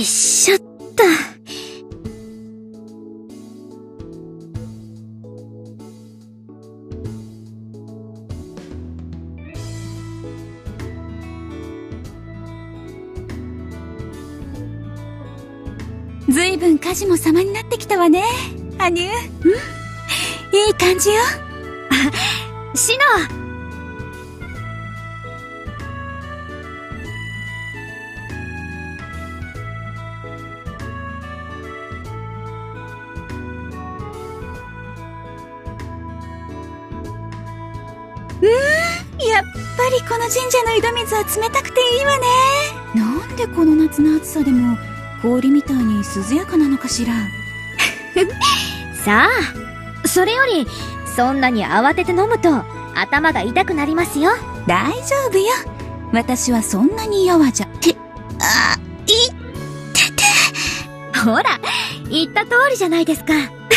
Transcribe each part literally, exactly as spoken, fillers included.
いしょっと。 ずいぶん家事も様になってきたわね、羽生。うん、いい感じよ。 あ、シノ。 うーん、やっぱりこの神社の井戸水は冷たくていいわね。なんでこの夏の暑さでも氷みたいに涼やかなのかしら。 さあ、それよりそんなに慌てて飲むと頭が痛くなりますよ。 大丈夫よ、私はそんなに弱じゃ。て、あ、いってて。 ほら、言った通りじゃないですか。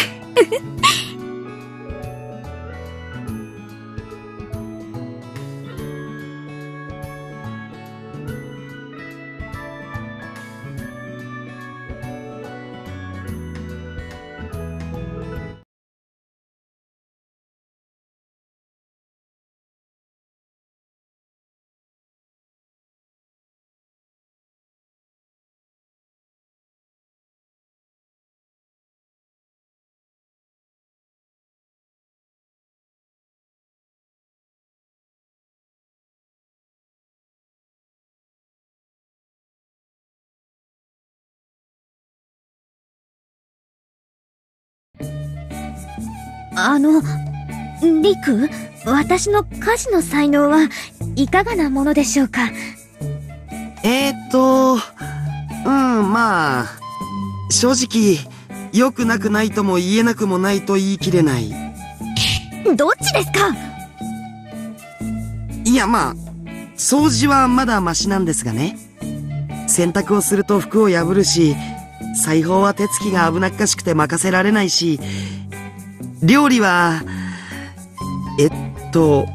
あの、リク、私の家事の才能はいかがなものでしょうか。 えーっと、うん、まあ、正直、良くなくないとも言えなくもないと言い切れない。 どっちですか？ いや、まあ、掃除はまだマシなんですがね。洗濯をすると服を破るし、裁縫は手つきが危なっかしくて任せられないし、料理は、えっと、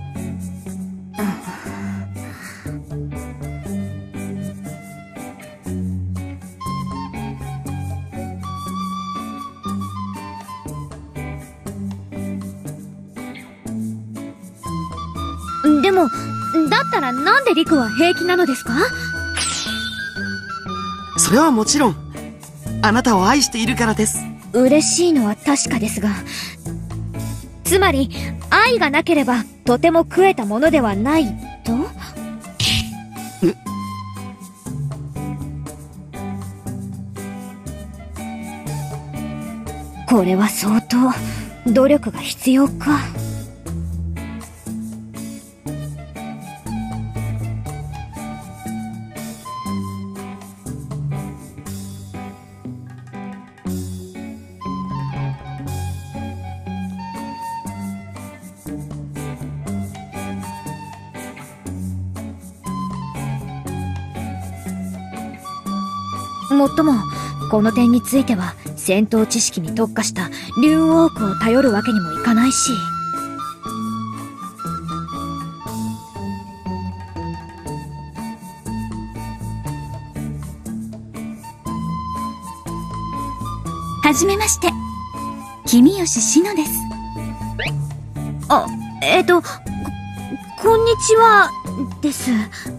でも、だったらなんでリクは平気なのですか？ それはもちろん、あなたを愛しているからです。 嬉しいのは確かですが、つまり愛がなければとても食えたものではないと？これは相当努力が必要か。もっとも、この点については戦闘知識に特化した竜ウォークを頼るわけにもいかないし。 はじめまして、君吉志乃です。 あ、えっと、こ、こんにちは、です。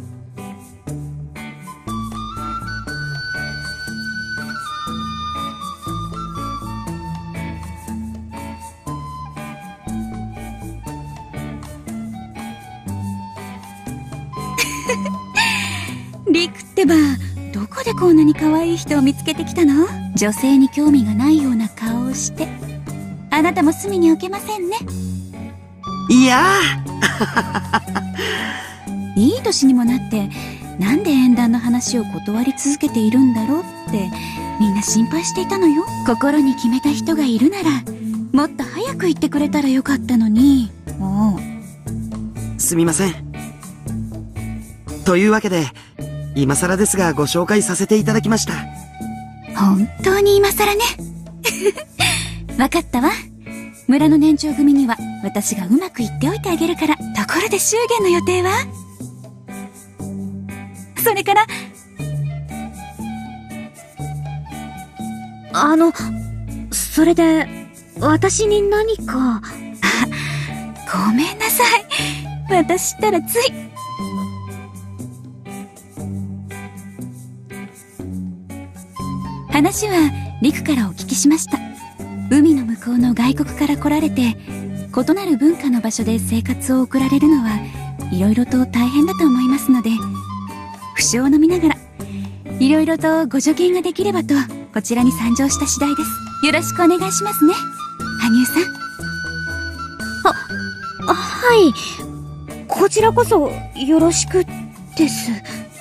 リクってば、どこでこんなに可愛い人を見つけてきたの？女性に興味がないような顔をして。あなたも隅に置けませんね。 いやーいい年にもなってなんで縁談の話を断り続けているんだろうってみんな心配していたのよ。心に決めた人がいるならもっと早く言ってくれたらよかったのに。もうすみません。というわけで今更ですがご紹介させていただきました。 本当に今更ね。わかったわ。村の年長組には私がうまく言っておいてあげるから。ところで祝言の予定は？ あの、それで、私に何か。 ごめんなさい。私ったらつい。話はリクからお聞きしました。海の向こうの外国から来られて、異なる文化の場所で生活を送られるのはいろいろと大変だと思いますので、不詳を飲みながらいろいろとご助言ができればとこちらに参上した次第です。よろしくお願いしますね、羽生さん。 は、はい。こちらこそよろしくです。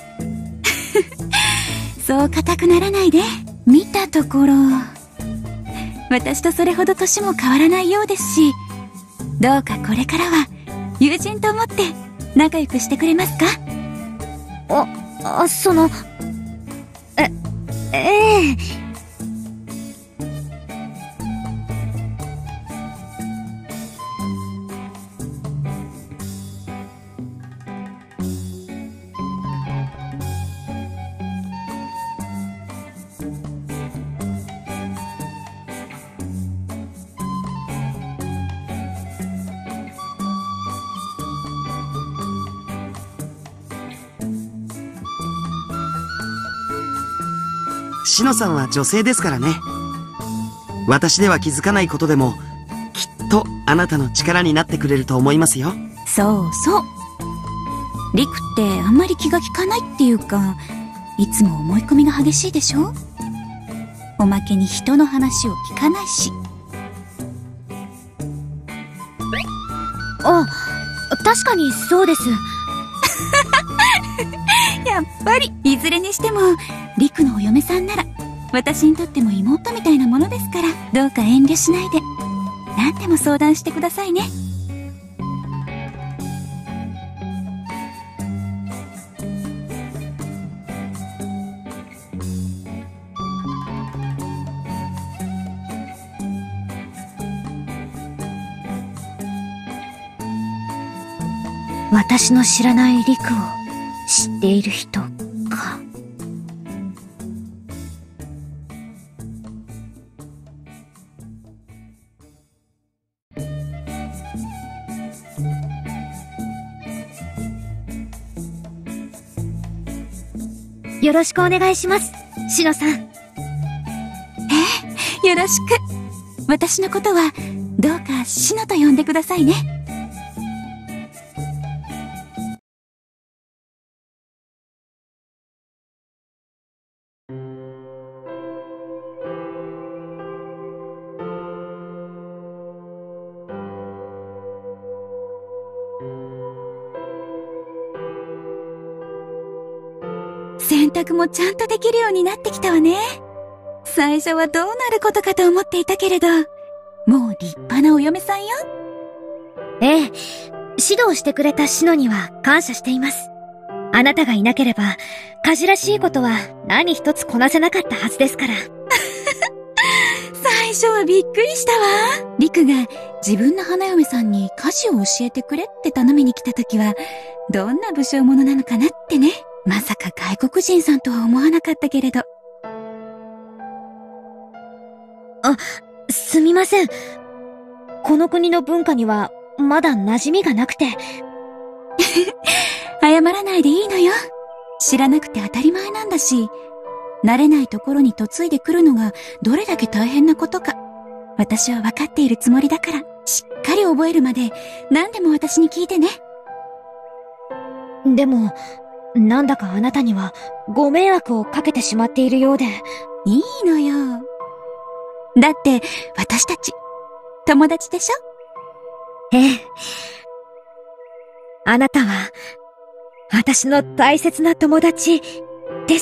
そう固くならないで。見たところ私とそれほど年も変わらないようですし、どうかこれからは友人と思って仲良くしてくれますか？ あ、あ、その、え、ええ。 しのさんは女性ですからね。私では気づかないことでも、きっとあなたの力になってくれると思いますよ。 そうそう。リクってあんまり気が利かないっていうか、いつも思い込みが激しいでしょ？おまけに人の話を聞かないし。 あ、確かにそうです。 やっぱりいずれにしてもリクのお嫁さんなら私にとっても妹みたいなものですから、どうか遠慮しないで何でも相談してくださいね。 私の知らないリクを知っている人か。よろしくお願いします、シノさん。ええ、よろしく。私のことはどうかシノと呼んでくださいね。洗濯もちゃんとできるようになってきたわね。最初はどうなることかと思っていたけれど、もう立派なお嫁さんよ。 ええ、指導してくれたシノには感謝しています。あなたがいなければ、家事らしいことは何一つこなせなかったはずですから。 最初はびっくりしたわ。リクが自分の花嫁さんに家事を教えてくれって頼みに来た時は、どんな武将者なのかなってね。まさか外国人さんとは思わなかったけれど。 あ、すみません。この国の文化にはまだ馴染みがなくて。 謝らないでいいのよ。知らなくて当たり前なんだし、慣れないところに嫁いでくるのがどれだけ大変なことか、私は分かっているつもりだから、しっかり覚えるまで何でも私に聞いてね。 でも、なんだかあなたにはご迷惑をかけてしまっているようで。 いいのよ。だって私たち友達でしょ？ ええ。あなたは私の大切な友達です。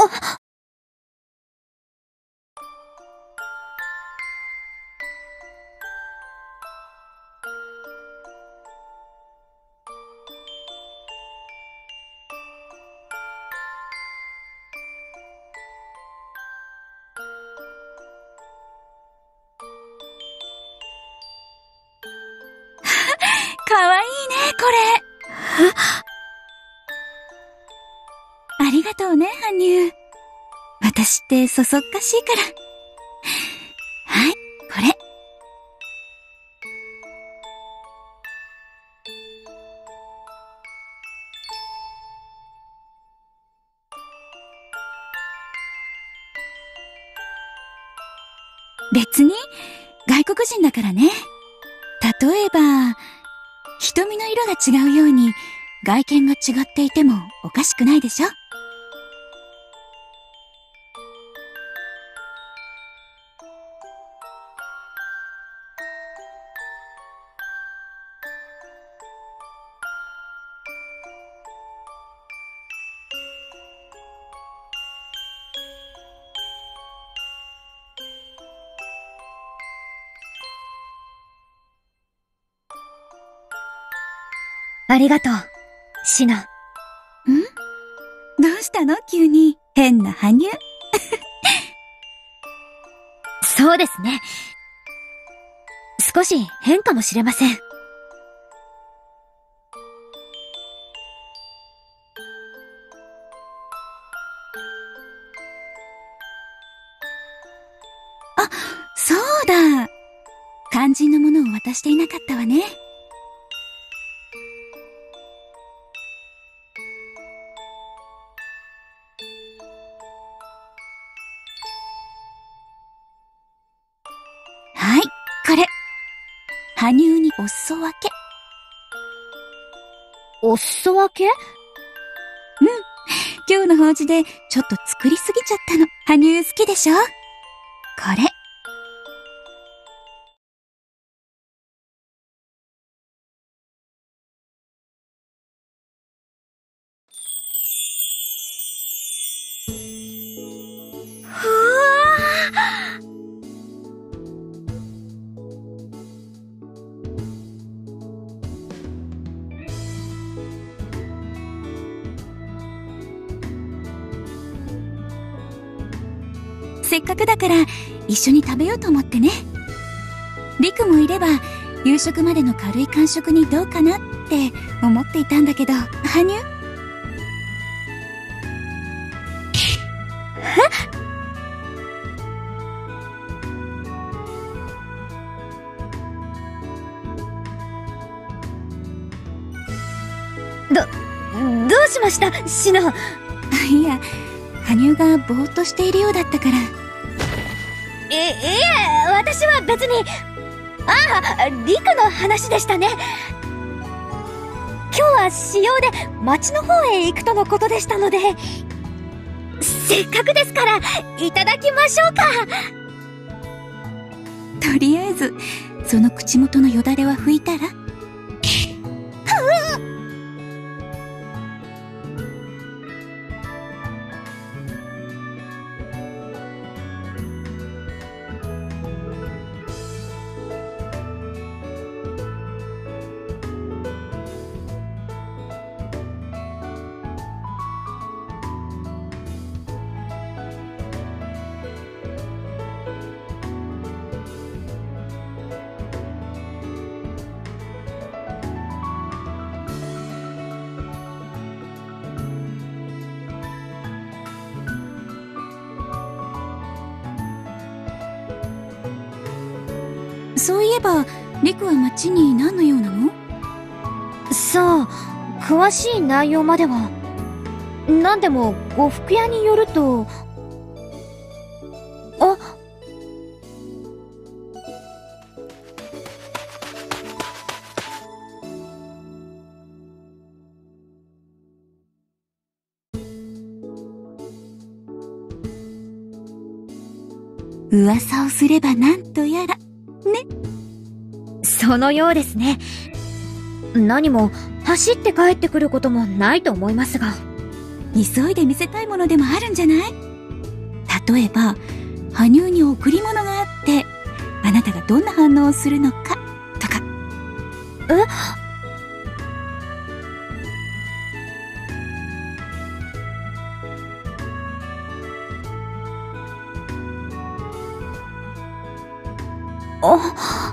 かわいいね、これ。ありがとうね、羽生。私ってそそっかしいから。はい、これ。別に、外国人だからね。例えば、瞳の色が違うように、外見が違っていてもおかしくないでしょ？ ありがとう、シノ。ん？ どうしたの？急に。変な羽生。 そうですね。少し変かもしれません。 あ、そうだ。肝心のものを渡していなかったわね。はい、これ。羽生にお裾分け。 お裾分け？ うん。今日の法事でちょっと作りすぎちゃったの。羽生好きでしょ？これ。せっかくだから一緒に食べようと思ってね。リクもいれば夕食までの軽い間食にどうかなって思っていたんだけど、羽生？ ど、どうしました、シノ？ いや、羽生がぼーっとしているようだったから。 い、いえ、私は別に。ああ、リクの話でしたね。今日は私用で町の方へ行くとのことでしたので、せっかくですからいただきましょうか。 とりあえずその口元のよだれは拭いたら？そういえば、リクは町に何の用なの？ さあ、詳しい内容までは。なんでも、呉服屋によると、あ、 噂をすればなんとやら。ね。 そのようですね。何も走って帰ってくることもないと思いますが。 急いで見せたいものでもあるんじゃない？例えば羽生に贈り物があってあなたがどんな反応をするのかとか。 え？あ、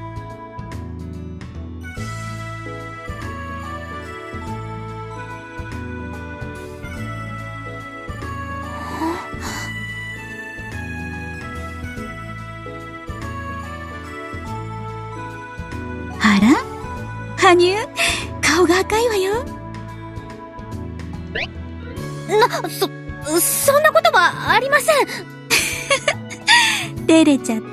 あら？羽生、顔が赤いわよ。 な、そ、そんなことはありません。 照れちゃって。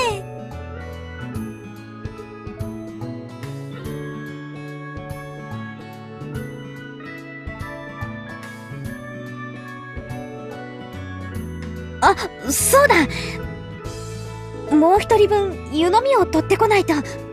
あ、そうだ。もう一人分湯飲みを取ってこないと。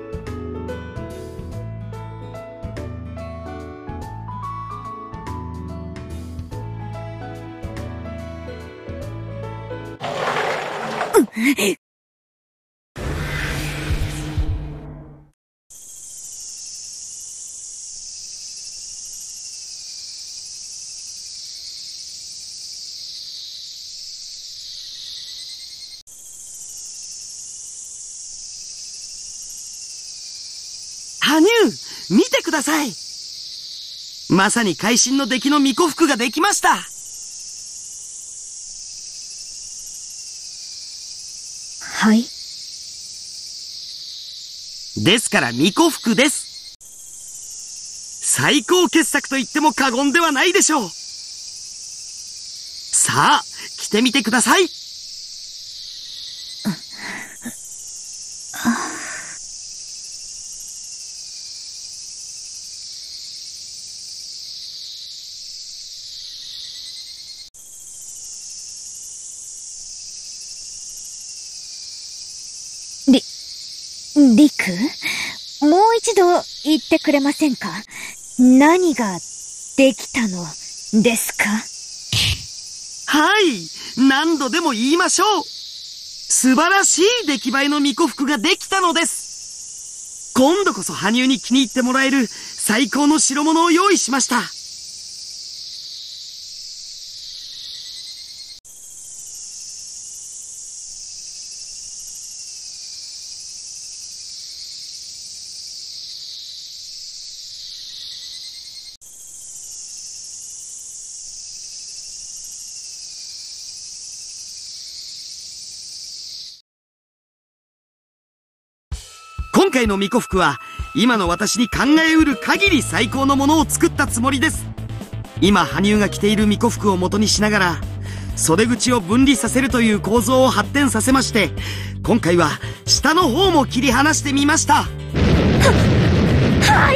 羽生、見てください。まさに会心の出来の巫女服ができました。 はい。 ですから巫女服です。最高傑作と言っても過言ではないでしょう。さあ、着てみてください。 り、りく？もう一度言ってくれませんか？何ができたのですか？ はい、何度でも言いましょう。素晴らしい出来栄えの巫女服ができたのです。今度こそ羽生に気に入ってもらえる最高の代物を用意しました。今回の巫女服は今の私に考えうる限り最高のものを作ったつもりです。今羽生が着ている巫女服を元にしながら袖口を分離させるという構造を発展させまして、今回は下の方も切り離してみました。は、 はい。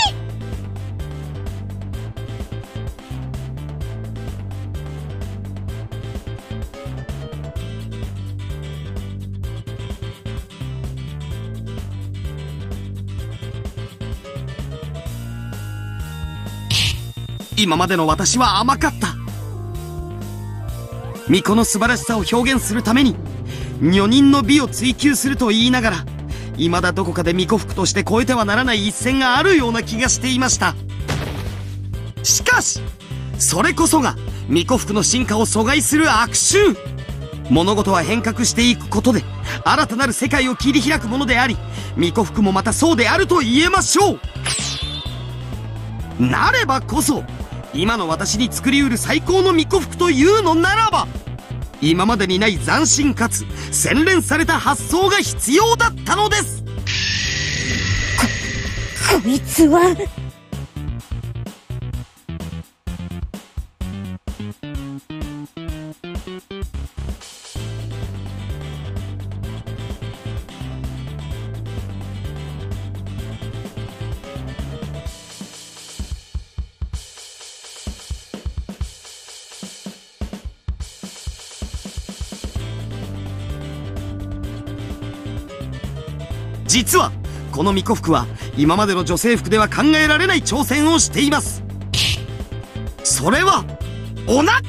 今までの私は甘かった。巫女の素晴らしさを表現するために女人の美を追求すると言いながら、未だどこかで巫女服として越えてはならない一線があるような気がしていました。しかしそれこそが巫女服の進化を阻害する悪臭。物事は変革していくことで新たなる世界を切り開くものであり、巫女服もまたそうであると言えましょう。なればこそ今の私に作りうる最高の巫女服というのならば、今までにない斬新かつ洗練された発想が必要だったのです。 こ、こいつは。 実はこの巫女服は今までの女性服では考えられない挑戦をしています。それはお腹。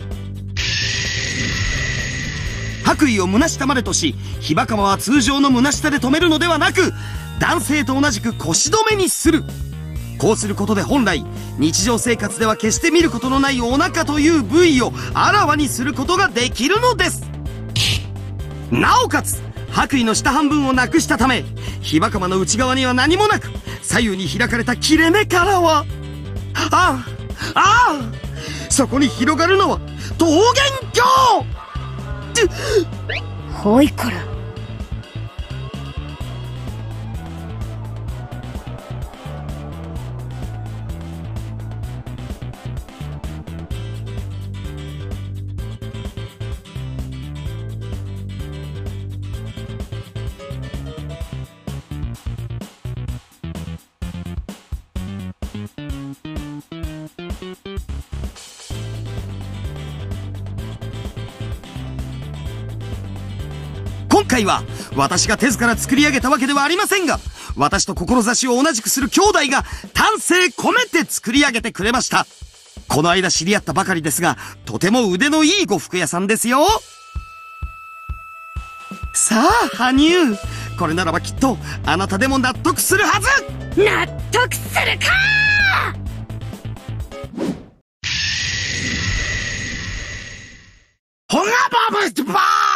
白衣を胸下までとし、ヒバカマは通常の胸下で止めるのではなく、男性と同じく腰止めにする。こうすることで本来日常生活では決して見ることのないお腹という部位をあらわにすることができるのです。なおかつ白衣の下半分をなくしたため、ヒバカマの内側には何もなく、左右に開かれた切れ目からは、ああああ、そこに広がるのは桃源郷。 ほいこら。 今回は私が手ずから作り上げたわけではありませんが、私と志を同じくする兄弟が丹精込めて作り上げてくれました。この間知り合ったばかりですが、とても腕のいい呉服屋さんですよ。さあ羽生、これならばきっとあなたでも納得するはず。 納得するかほがばぶっばー。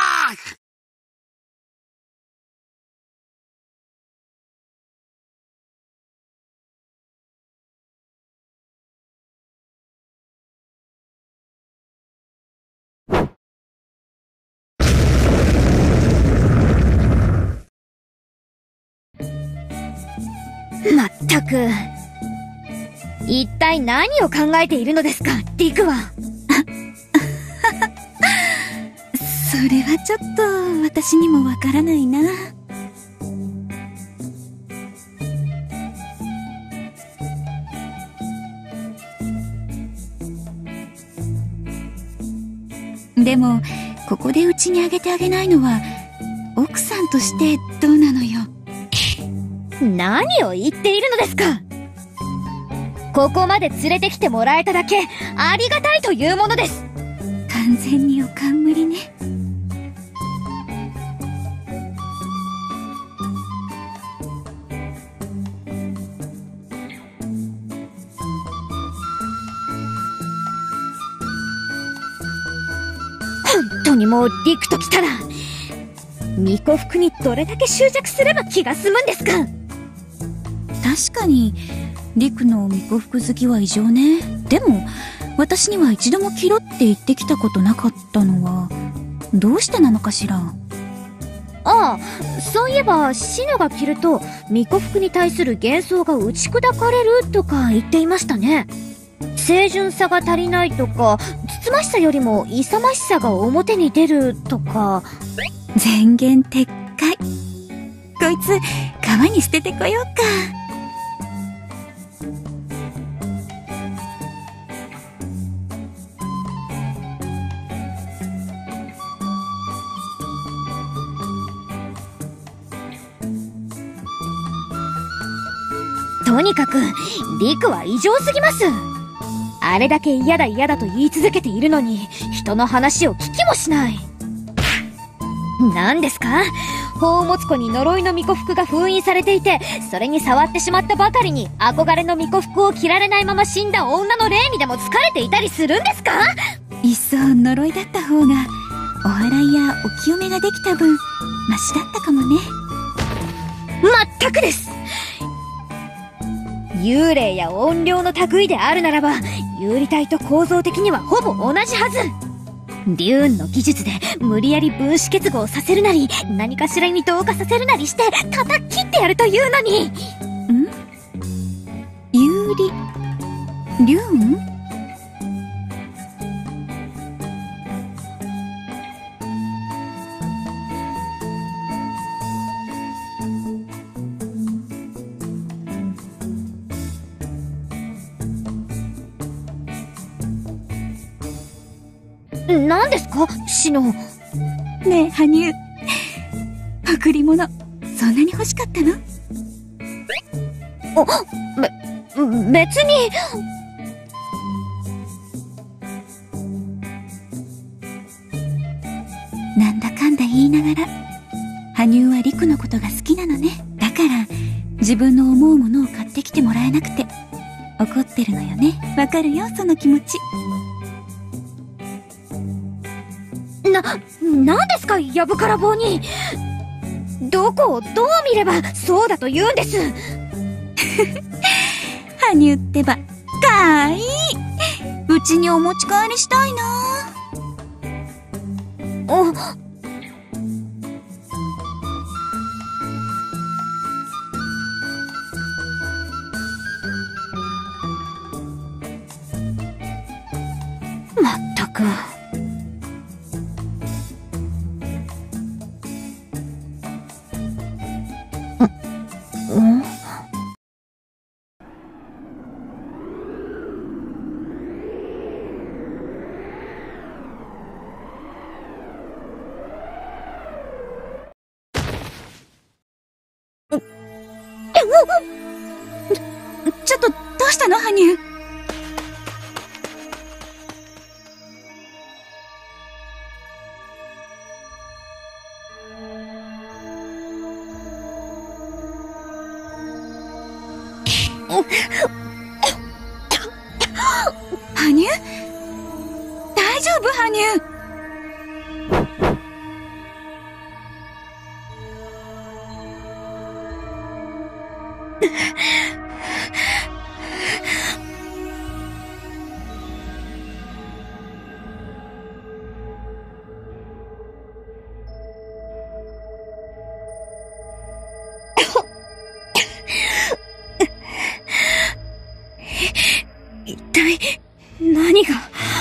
まったく、一体何を考えているのですか、リクは。 それはちょっと私にもわからないな。でもここでうちにあげてあげないのは奥さんとしてどうなのよ。 何を言っているのですか。ここまで連れてきてもらえただけありがたいというものです。 完全にお冠ね。 本当にもうリクと来たら巫女服にどれだけ執着すれば気が済むんですか。 確かにリクの巫女服好きは異常ね。でも私には一度も着ろって言ってきたことなかったのはどうしてなのかしら。 ああ、そういえばシノが着ると巫女服に対する幻想が打ち砕かれるとか言っていましたね。清純さが足りないとか、つつましさよりも勇ましさが表に出るとか。 前言撤回。こいつ川に捨ててこようか。 とにかくリクは異常すぎます。あれだけ嫌だ嫌だと言い続けているのに人の話を聞きもしない。何ですか、宝物庫に呪いの巫女服が封印されていて、それに触ってしまったばかりに憧れの巫女服を着られないまま死んだ女の霊にでも疲れていたりするんですか。 いっそ呪いだった方がお祓いやお清めができた分マシだったかもね。 まったくです。幽霊や怨霊の類であるならば有利体と構造的にはほぼ同じはず。竜雲の技術で無理やり分子結合させるなり何かしらに同化させるなりして叩き切ってやるというのに。 ん？有利竜雲？ 何ですかシノ。 ねえ羽生、贈り物そんなに欲しかったの？ あ、べ、別に。 いながら、羽生は陸のことが好きなのね。だから自分の思うものを買ってきてもらえなくて怒ってるのよね。わかるよ、その気持ち。 な、なんですか、やぶから棒に。どこをどう見ればそうだと言うんです。 羽生ってば、かわいい。うちにお持ち帰りしたいな。 お、まったく。ん？ ちょっと、どうしたの、羽生。羽生？大丈夫、羽生？ 一体何が。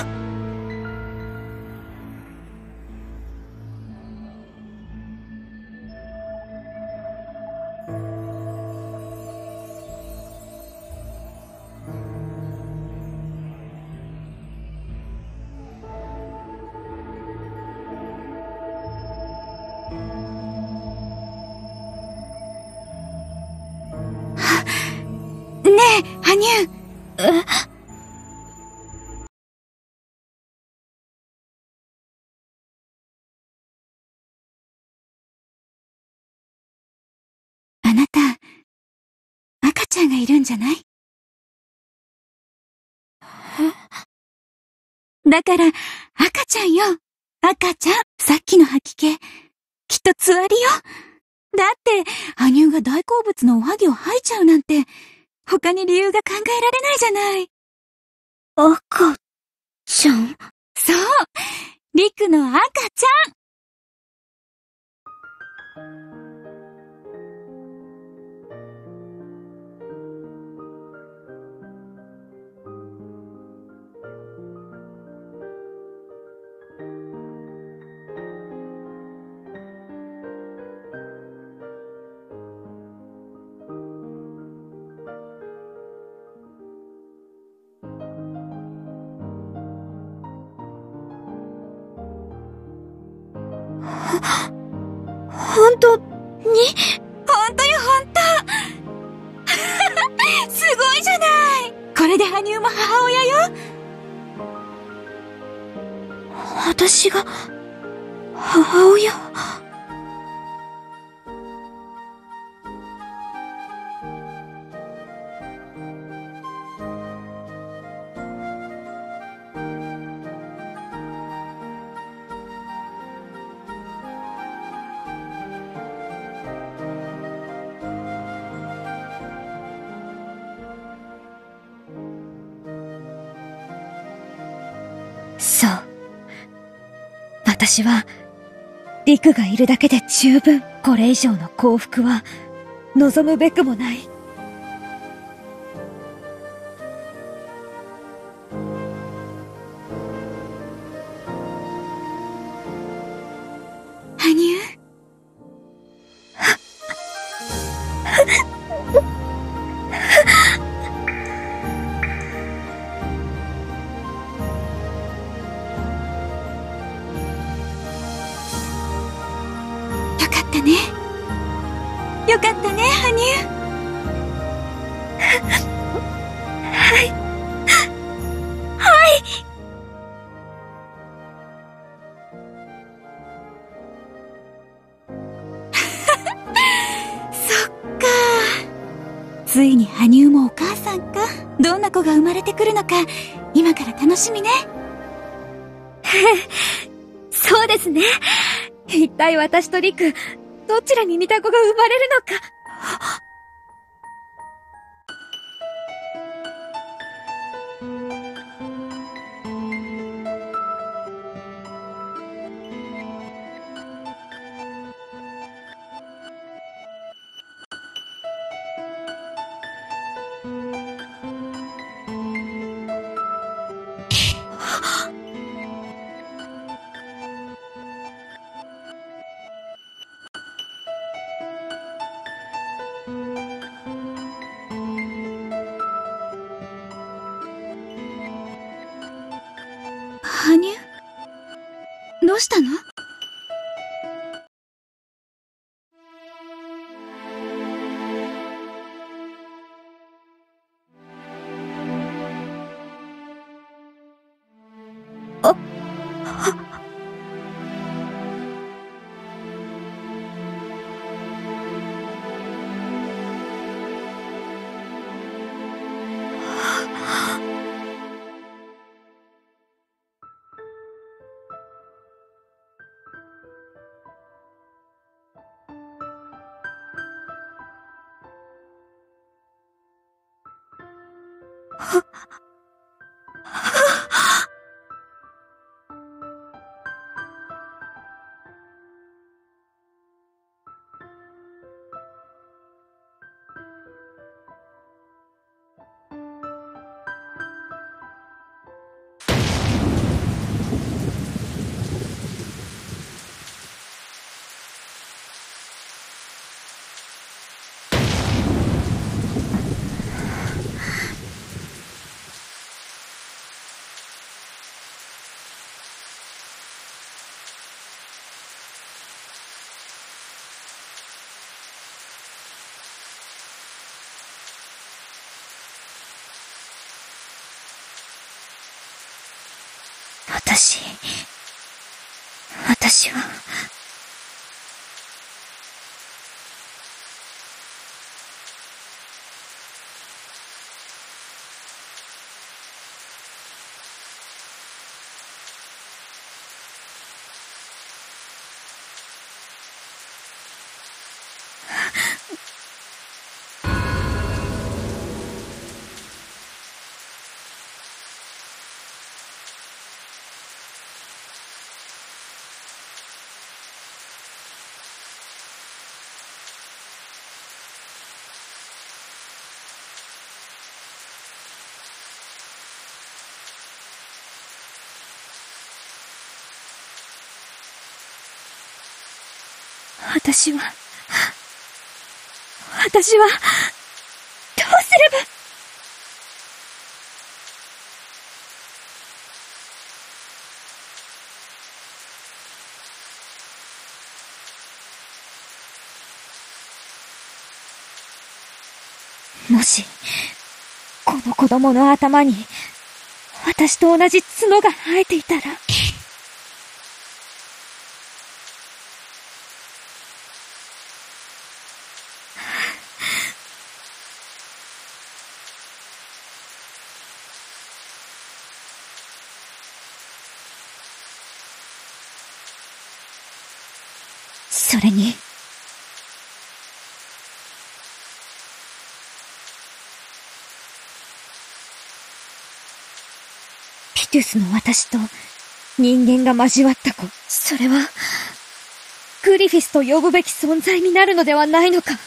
ねえ、羽生。 え？ あなた、赤ちゃんがいるんじゃない？だから、赤ちゃんよ。赤ちゃん。さっきの吐き気、きっとつわりよ。だって、羽生が大好物のおはぎを吐いちゃうなんて、他に理由が考えられないじゃない。 赤ちゃん？ そう。陸の赤ちゃん。 本当に？ 本当よ、本当。すごいじゃない。これで羽生も母親よ。 私が母親？そう。私は、陸がいるだけで十分。これ以上の幸福は、望むべくもない。 羽生？よかったね。よかったね、羽生。 はい。はい。 ついに羽生もお母さんか。どんな子が生まれてくるのか、今から楽しみね。 そうですね。一体私とリク、どちらに似た子が生まれるのか。 羽生？どうしたの？私、私は、私は、私は、どうすれば。もし、この子供の頭に、私と同じ角が生えていたら。それに、ピトゥスの私と人間が交わった子、それは、グリフィスと呼ぶべき存在になるのではないのか。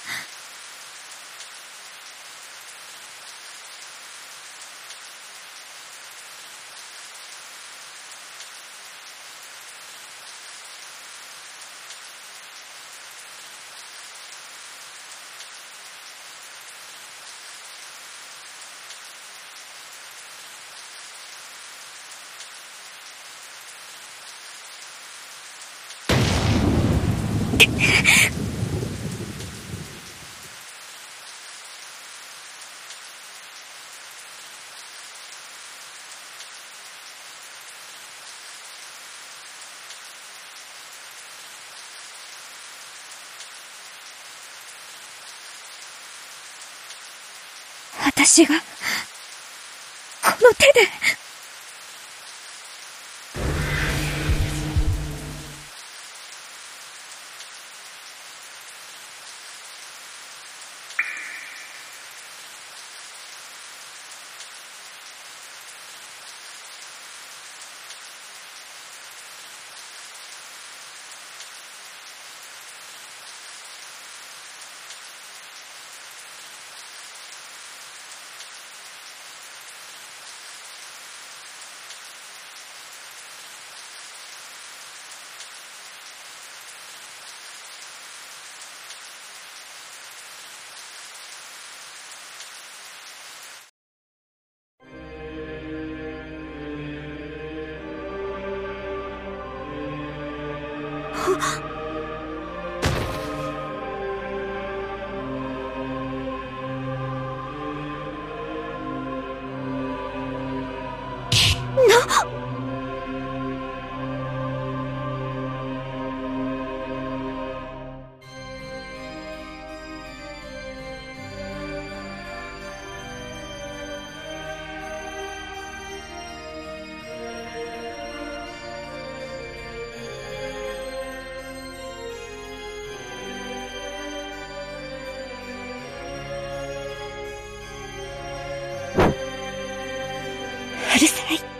私が、この手で。うるさい。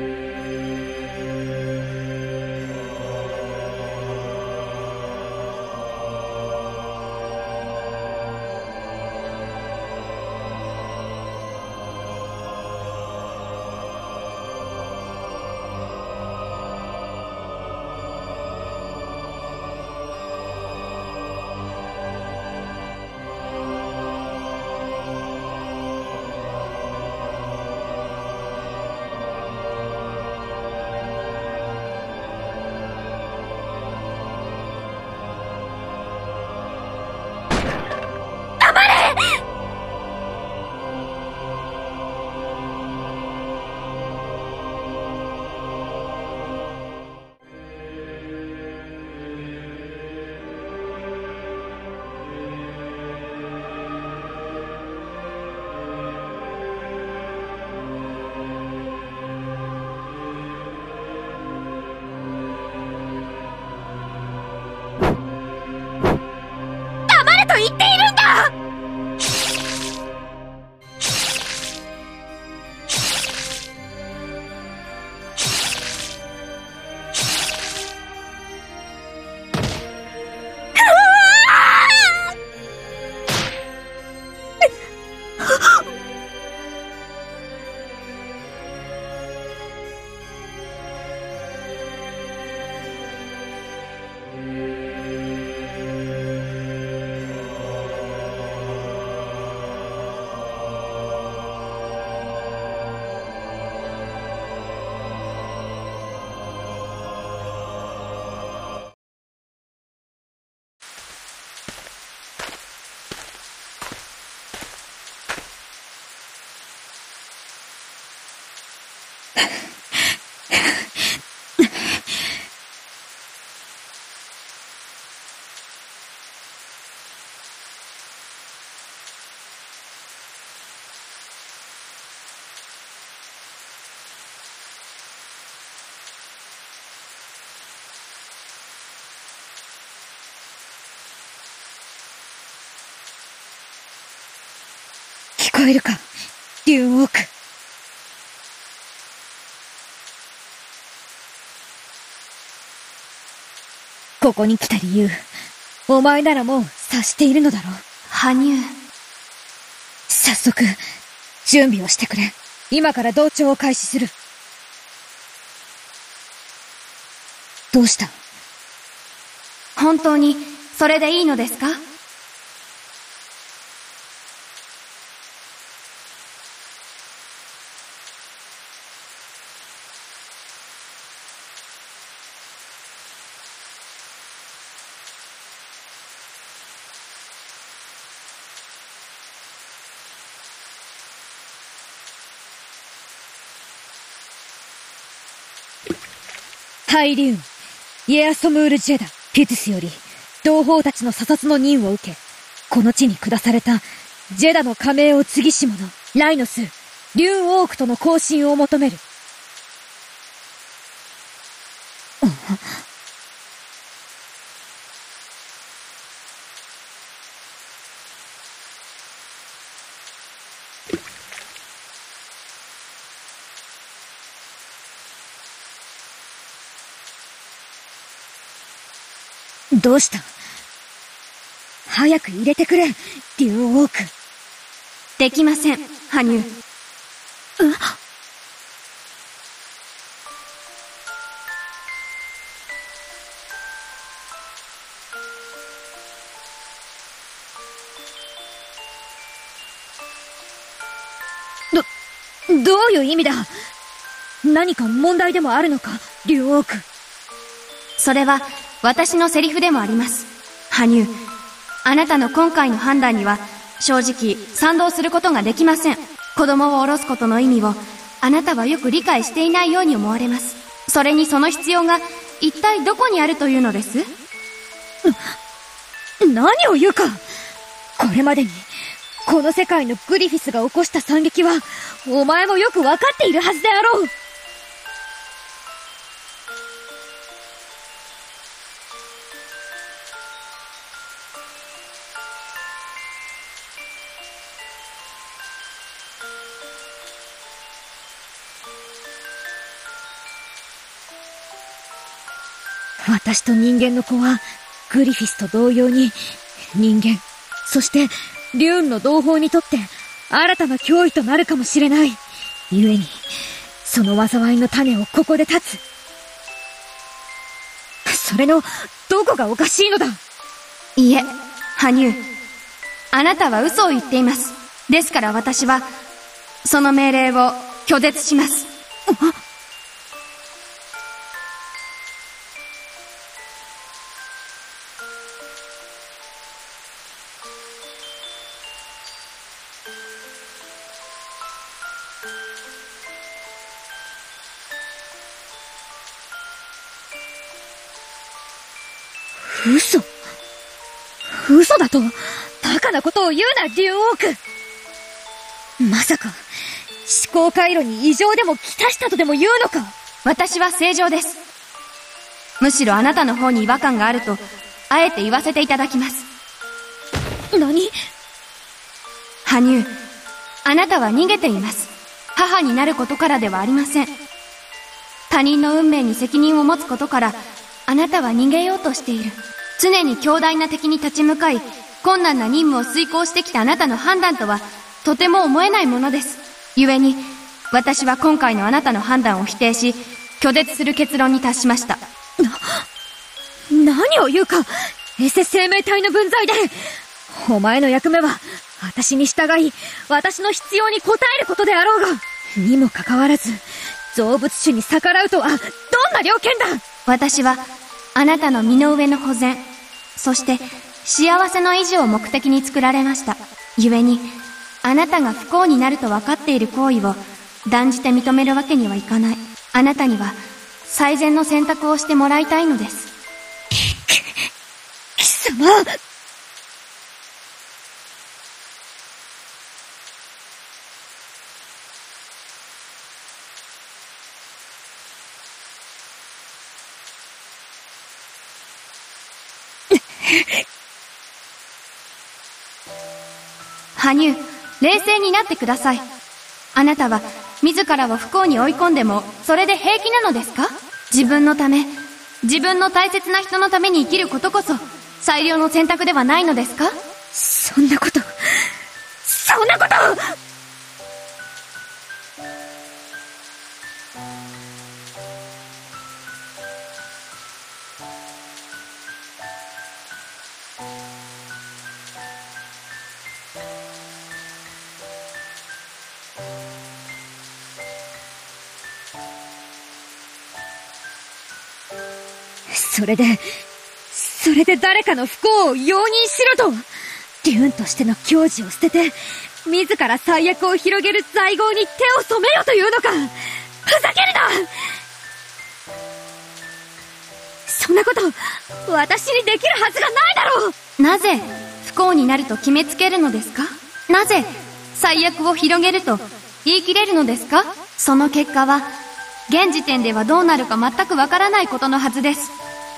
言っているんだ！聞こえるか、デューンオーク。ここに来た理由、お前ならもう察しているのだろう。 羽生。 早速、準備をしてくれ。今から同調を開始する。どうした？ 本当に、それでいいのですか？ ハイリュウン、イエアソムール・ジェダ、ピュティスより、同胞たちの査察の任を受け、この地に下された、ジェダの加盟を継ぎし者、 ライノス、リューンオークとの交信を求める。どうした？早く入れてくれ、リューンオーク。 できません、羽生。 ど、どういう意味だ？何か問題でもあるのか、リューンオーク。 それは私のセリフでもあります。羽生、あなたの今回の判断には正直賛同することができません。子供を下ろすことの意味をあなたはよく理解していないように思われます。それにその必要が一体どこにあるというのです？ 何を言うか。これまでにこの世界のグリフィスが起こした惨劇はお前もよくわかっているはずであろう。私と人間の子はグリフィスと同様に人間、そしてリューンの同胞にとって新たな脅威となるかもしれない。故にその災いの種をここで断つ。それのどこがおかしいのだ？ いいえ、羽生、あなたは嘘を言っています。ですから私はその命令を拒絶します。 嘘嘘だとバカなことを言うな、リューンオーク。まさか思考回路に異常でもきたしたとでも言うのか？ 私は正常です。むしろあなたの方に違和感があるとあえて言わせていただきます。 何？ 羽生、あなたは逃げています。母になることからではありません。他人の運命に責任を持つことからあなたは逃げようとしている。常に強大な敵に立ち向かい困難な任務を遂行してきたあなたの判断とはとても思えないものです。故に私は今回のあなたの判断を否定し拒絶する結論に達しました。 な、何を言うか。エセ生命体の分際でお前の役目は私に従い私の必要に応えることであろうが、にもかかわらず造物主に逆らうとはどんな了見だ。 私はあなたの身の上の保全、そして幸せの維持を目的に作られました。故にあなたが不幸になると分かっている行為を断じて認めるわけにはいかない。あなたには最善の選択をしてもらいたいのです。 貴様。 羽生、冷静になってください。あなたは自らを不幸に追い込んでもそれで平気なのですか？自分のため、自分の大切な人のために生きることこそ最良の選択ではないのですか？ そんなこと、そんなことそれで、それで誰かの不幸を容認しろと、リューンとしての矜持を捨てて、自ら最悪を広げる罪業に手を染めよというのか。ふざけるな！そんなこと、私にできるはずがないだろう！ なぜ不幸になると決めつけるのですか？なぜ最悪を広げると言い切れるのですか？その結果は、現時点ではどうなるか全くわからないことのはずです。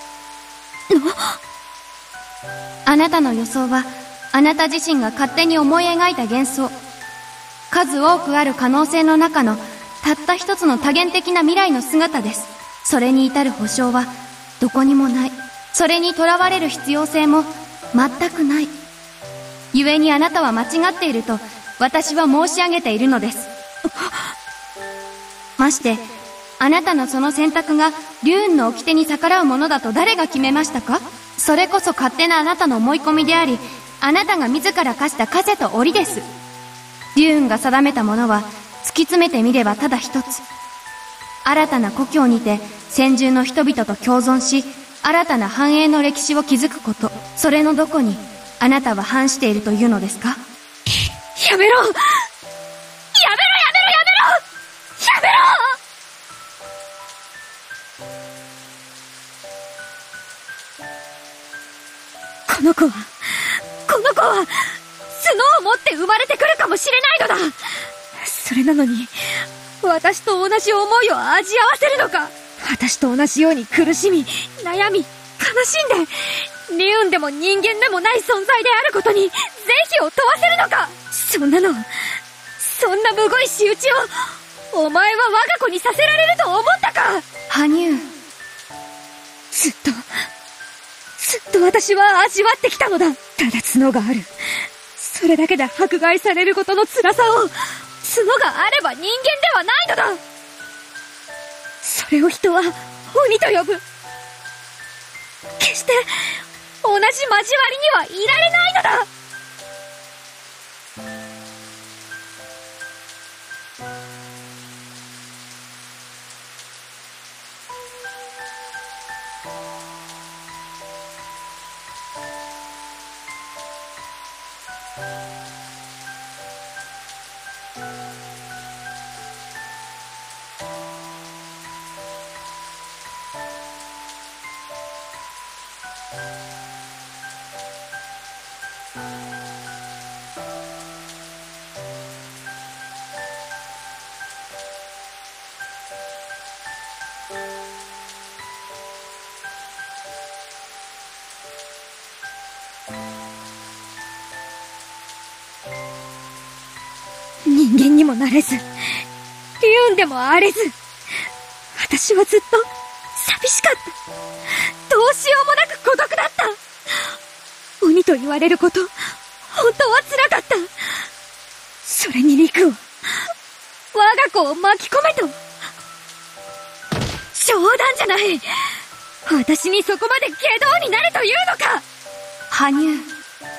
あなたの予想は、あなた自身が勝手に思い描いた幻想。数多くある可能性の中の、たった一つの多元的な未来の姿です。それに至る保証は、どこにもない。それにとらわれる必要性も、全くない。故にあなたは間違っていると、私は申し上げているのです。まして、あなたのその選択が、竜雲の掟に逆らうものだと誰が決めましたか？それこそ勝手なあなたの思い込みであり、あなたが自ら課した枷と檻です。竜雲が定めたものは、突き詰めてみればただ一つ。新たな故郷にて、先住の人々と共存し、新たな繁栄の歴史を築くこと。それのどこに、あなたは反しているというのですか？ やめろやめろやめろやめろやめろこの子は、この子は、角を持って生まれてくるかもしれないのだ。それなのに、私と同じ思いを味合わせるのか。私と同じように苦しみ、悩み、悲しんで、竜雲でも人間でもない存在であることに、是非を問わせるのか。そんなの、そんなむごい仕打ちを、お前は我が子にさせられると思ったか。 羽生。 ずっと、ずっと私は味わってきたのだ。ただ角がある。それだけで迫害されることの辛さを、角があれば人間ではないのだ。それを人は鬼と呼ぶ。決して同じ交わりにはいられないのだ。人間にもなれず、竜雲でも荒れず、私はずっと寂しかった。どうしようもなく孤独だった。鬼と言われること、本当は辛かった。それに陸を、我が子を巻き込めと。冗談じゃない。私にそこまで外道になれというのか。 羽生。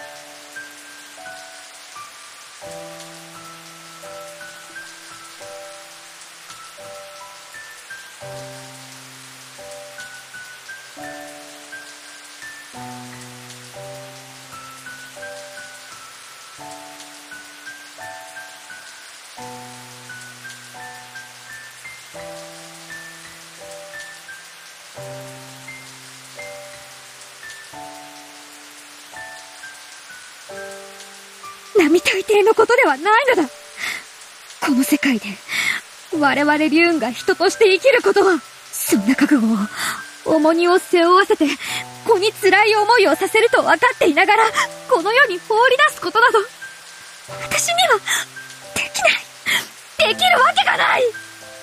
並大抵のことではないのだ。この世界で我々竜雲が人として生きることは、そんな覚悟を、重荷を背負わせて子に辛い思いをさせると分かっていながら、この世に放り出すことなど私にはできない。できるわけがない。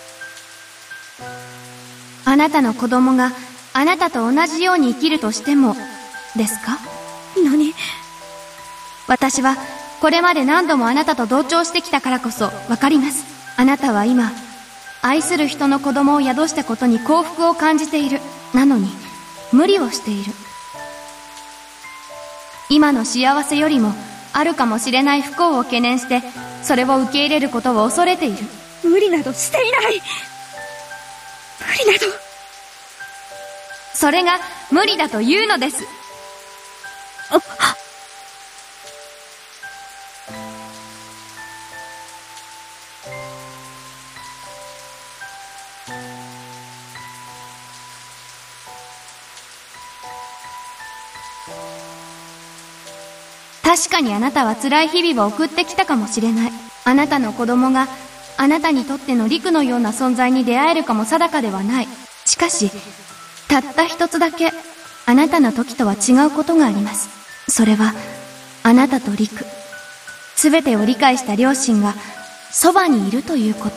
あなたの子供があなたと同じように生きるとしてもですか？ 何？ 私はこれまで何度もあなたと同調してきたからこそわかります。あなたは今、愛する人の子供を宿したことに幸福を感じている。なのに、無理をしている。今の幸せよりも、あるかもしれない不幸を懸念して、それを受け入れることを恐れている。 無理などしていない。無理など。 それが無理だというのです。 あっ。 確かにあなたは辛い日々を送ってきたかもしれない。 あなたの子供があなたにとっての陸のような存在に出会えるかも定かではない。しかし、たった一つだけあなたの時とは違うことがあります。それはあなたと陸、すべてを理解した両親がそばにいるということ。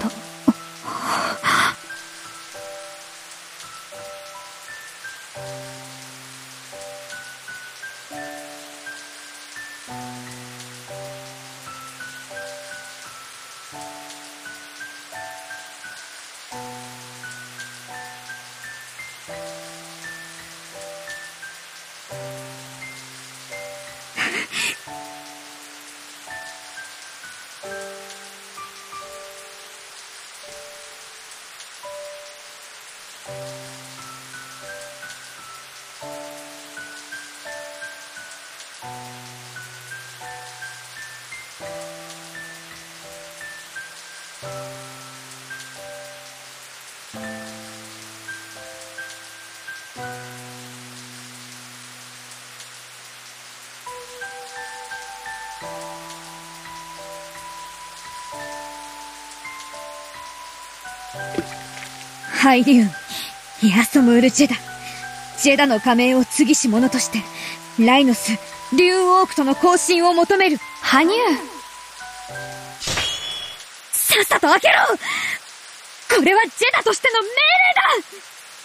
ハイリュウン、ヤソムール・ジェダ。ジェダの仮面を次し者として、ライノス、リューンオークとの交信を求める。 羽生、 さっさと開けろ！これはジェダとしての命令だ！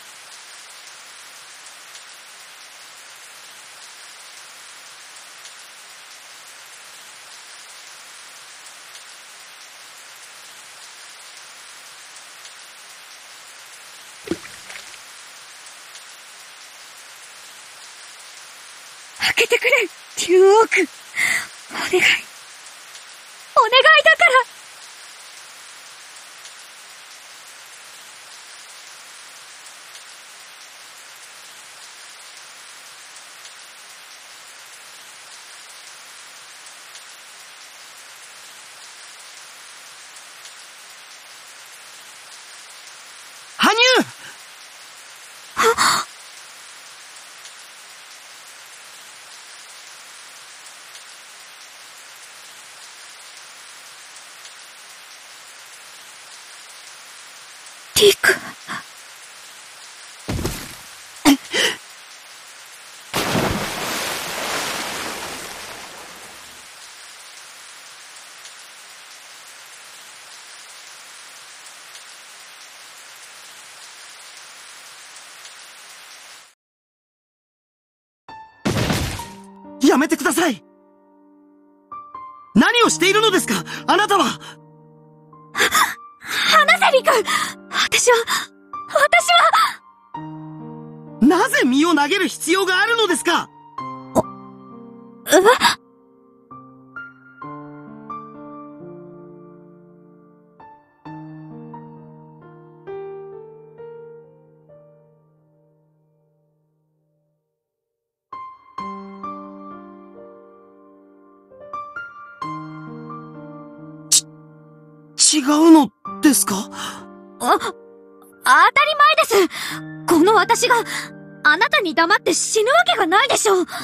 開けてくれ、リューンオーク。お願い。お願いだから。 羽生！ リク。 やめてください！何をしているのですか、あなたは！ 離せ、リク！私は、私は！ なぜ身を投げる必要があるのですか！ え？ 違うのですか？ あ、当たり前です。この私があなたに黙って死ぬわけがないでしょう。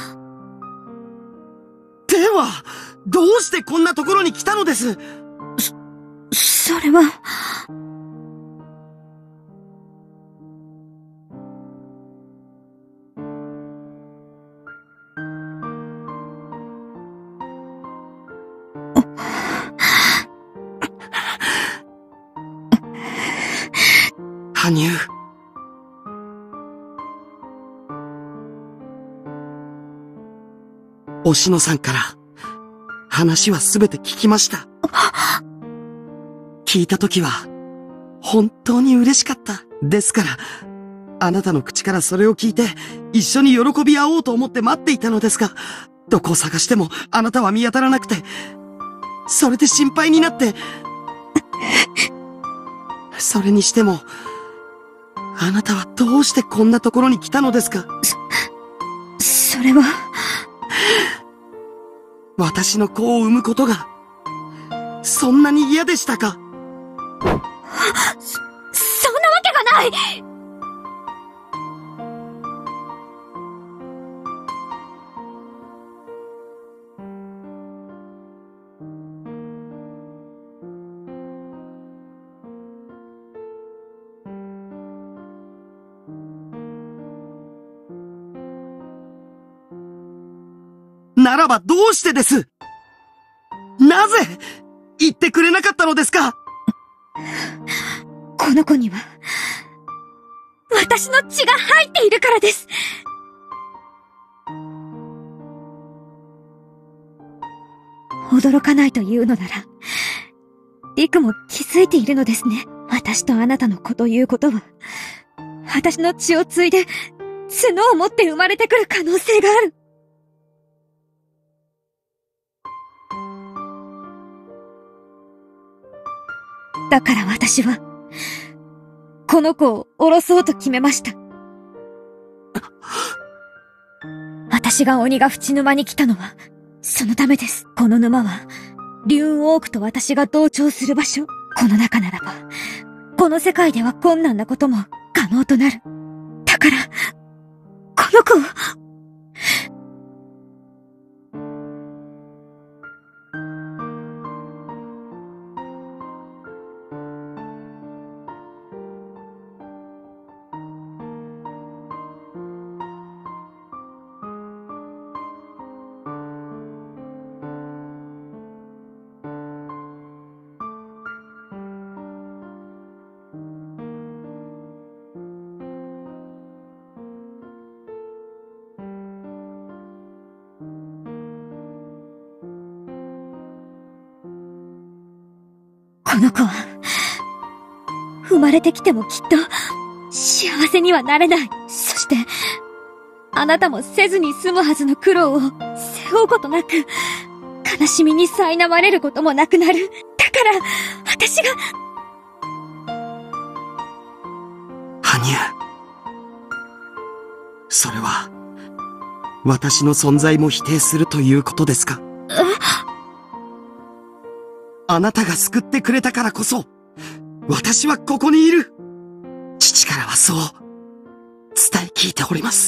では、どうしてこんなところに来たのです？ そ、それは。 羽生。おしのさんから話はすべて聞きました。聞いたときは本当に嬉しかった。ですから、あなたの口からそれを聞いて一緒に喜び合おうと思って待っていたのですが、どこを探してもあなたは見当たらなくて、それで心配になって。それにしても、あなたはどうしてこんなところに来たのですか？ そ、それは。 私の子を産むことが、そんなに嫌でしたか？ そ、そんなわけがない！ ならばどうしてです？なぜ言ってくれなかったのですか？ この子には、私の血が入っているからです。驚かないというのなら、リクも気づいているのですね。私とあなたの子ということは、私の血を継いで、角を持って生まれてくる可能性がある。だから私は、この子を降ろそうと決めました。私が鬼が淵沼に来たのは、そのためです。この沼は、リューンオークと私が同調する場所。この中ならば、この世界では困難なことも可能となる。だから、この子を、この子は、生まれてきてもきっと、幸せにはなれない。そして、あなたもせずに済むはずの苦労を背負うことなく、悲しみに苛まれることもなくなる。だから、私が、 羽生。それは、私の存在も否定するということですか？あなたが救ってくれたからこそ、私はここにいる。父からはそう、伝え聞いております。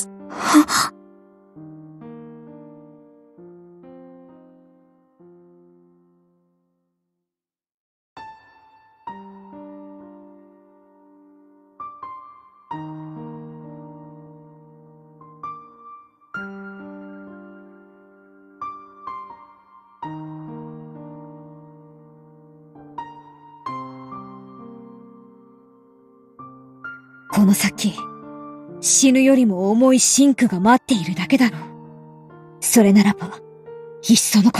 この先、死ぬよりも重い真苦が待っているだけだろう。それならば、いっそのこと。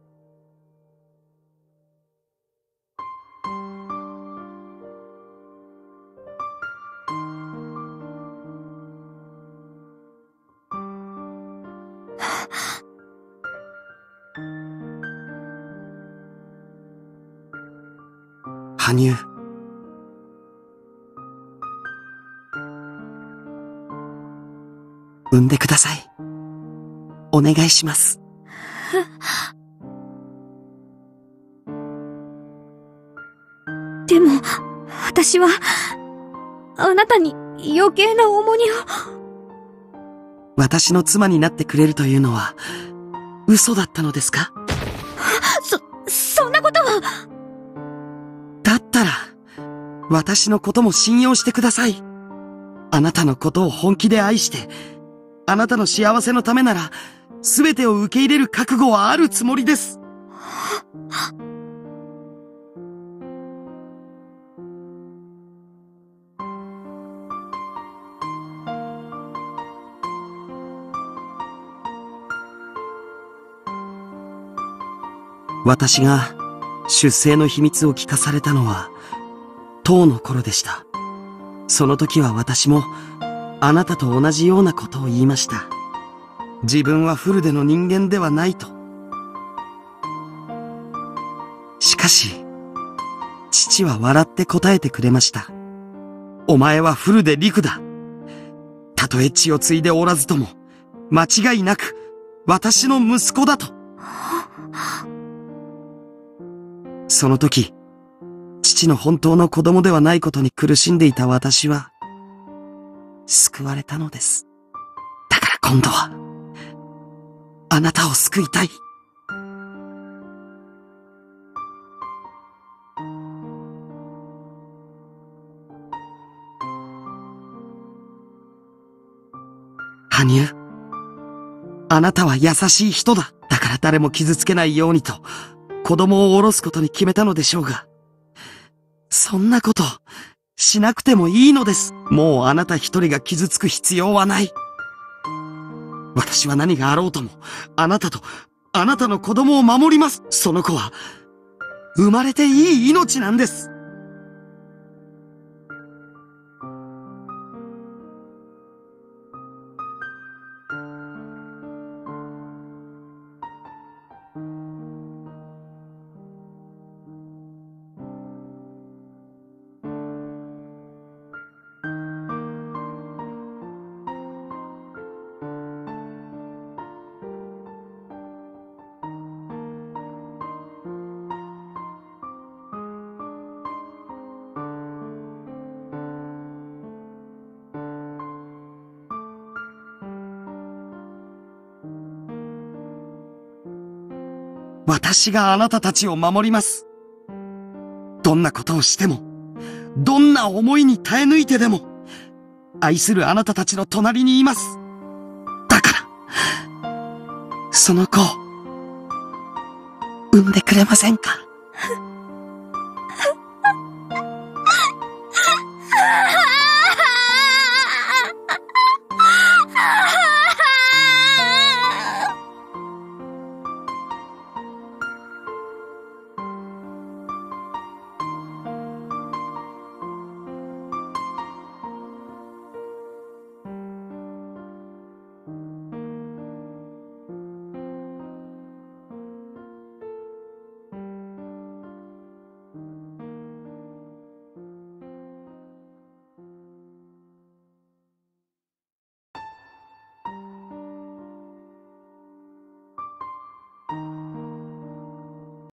羽生。産んでください。お願いします。 でも、私は、あなたに余計な重荷を。 私の妻になってくれるというのは、嘘だったのですか？ そ、そんなことは。 だったら、私のことも信用してください。あなたのことを本気で愛して、あなたの幸せのためなら、すべてを受け入れる覚悟はあるつもりです。私が出生の秘密を聞かされたのは、とうの頃でした。その時は私も、あなたと同じようなことを言いました。自分はフルでの人間ではないと。しかし、父は笑って答えてくれました。お前はフルで陸だ。たとえ血を継いでおらずとも、間違いなく、私の息子だと。その時、父の本当の子供ではないことに苦しんでいた私は、救われたのです。だから今度は、あなたを救いたい。羽生、 あなたは優しい人だ。だから誰も傷つけないようにと、子供を下ろすことに決めたのでしょうが。そんなこと、しなくてもいいのです。もうあなた一人が傷つく必要はない。私は何があろうとも、あなたと、あなたの子供を守ります。その子は、生まれていい命なんです。私があなたたちを守ります。どんなことをしても、どんな思いに耐え抜いてでも、愛するあなたたちの隣にいます。だから、その子を、産んでくれませんか？